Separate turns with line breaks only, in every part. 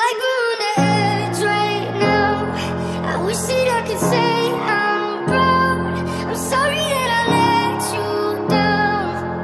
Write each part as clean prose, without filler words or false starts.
like we're on the edge right now. I wish that I could say I'm proud. I'm sorry that I let you down.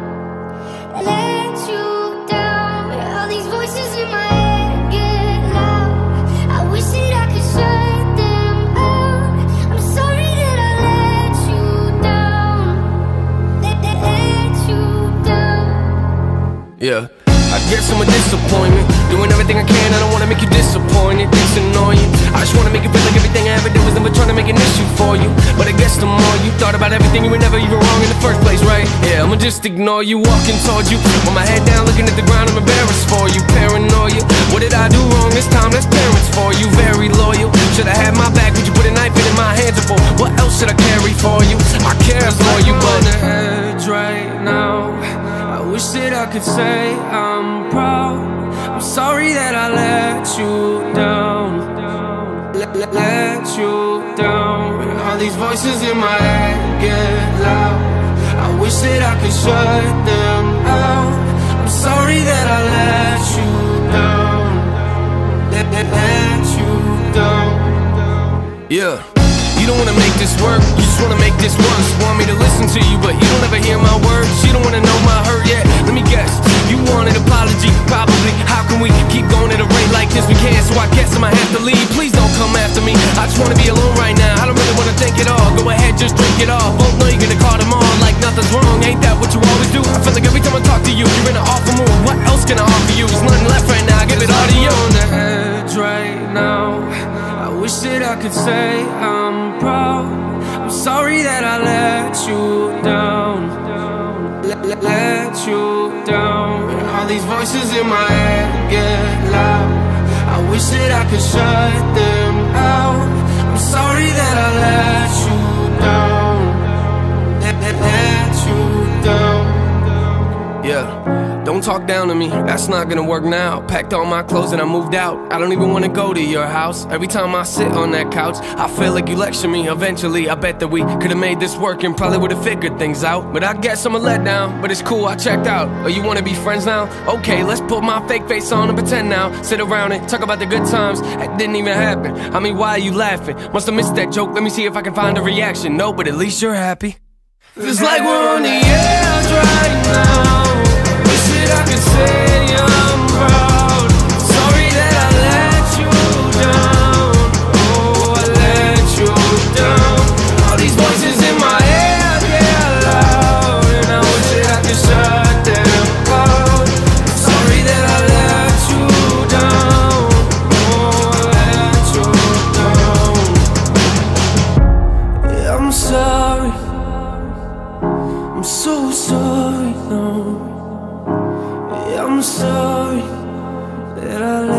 Let you down. All these voices in my head get loud. I wish that I could shut them out. I'm sorry that I let you down. Let you down.
Yeah, I guess I'm a disappointment. Doing everything I can, I don't wanna make you disappointed. It's annoying. I just wanna make it feel like everything I ever did was never trying to make an issue for you. But I guess the more you thought about everything, you were never even wrong in the first place, right? Yeah, I'ma just ignore you, walking towards you with my head down, looking at the ground. I'm embarrassed for you, paranoia. What did I do wrong this time? That's parents for you, very loyal. Should've had my back, would you put a knife in my hands for? What else should I carry for you? I care for you, but on the edge right now. I wish that I could say I'm proud. I'm sorry that I let you down. Let you down. All these voices in my head get loud. I wish that I could shut them out. I'm sorry that I let you down. Let you down. Yeah. You don't wanna make this work, you just wanna make this worse. Want me to listen to you, but you don't ever hear my words. You don't wanna know my hurt yet. Let me guess, you want an apology, probably. How can we keep going at a rate like this? We can't, so I guess I might have to leave. Please don't come after me, I just wanna be alone right now. I don't really wanna think it all, go ahead, just drink it all. Both know you're gonna call them on like nothing's wrong. Ain't that what you always do? I feel like every time I talk to you, you're in an awful mood. What else can I offer you? There's nothing left right now, I give it all to you. On the edge right now. I wish that I could say I'm proud. I'm sorry that I let you down. Let you down. All these voices in my head get loud. I wish that I could shut them out. I'm sorry that I let you down. Let you down. Yeah. Don't talk down to me, that's not gonna work now. Packed all my clothes and I moved out. I don't even wanna go to your house. Every time I sit on that couch, I feel like you lecture me. Eventually, I bet that we could've made this work and probably would've figured things out. But I guess I'm a letdown, but it's cool, I checked out. Oh, you wanna be friends now? Okay, let's put my fake face on and pretend now. Sit around and talk about the good times. That didn't even happen. I mean, why are you laughing? Must've missed that joke, let me see if I can find a reaction. No, but at least you're happy. Feels like we're on the edge right now. I could say I'm proud. Sorry that I let you down. Oh, I let you down. All these voices in my head get loud, and I wish that I could shut them out. Sorry that I let you down. Oh, I let you down. Yeah, I'm sorry. I'm so sorry now. I'm sorry that I